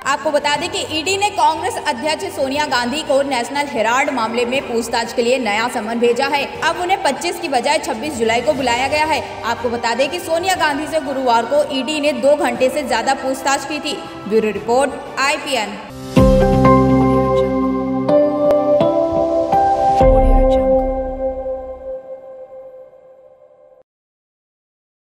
आपको बता दें कि ईडी ने कांग्रेस अध्यक्ष सोनिया गांधी को नेशनल हेराल्ड मामले में पूछताछ के लिए नया समन भेजा है। अब उन्हें 25 की बजाय 26 जुलाई को बुलाया गया है। आपको बता दें कि सोनिया गांधी से गुरुवार को ईडी ने 2 घंटे से ज्यादा पूछताछ की थी। Bureau report IPN।